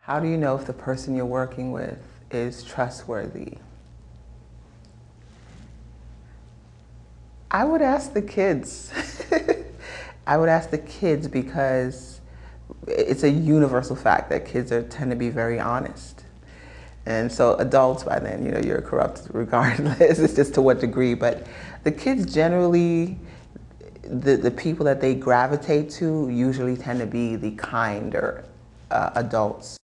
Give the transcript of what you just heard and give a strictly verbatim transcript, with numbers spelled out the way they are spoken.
How do you know if the person you're working with is trustworthy? I would ask the kids. I would ask the kids because it's a universal fact that kids are, tend to be very honest. And so adults by then, you know, you're corrupt regardless. It's just to what degree. But the kids generally, the, the people that they gravitate to usually tend to be the kinder uh, adults.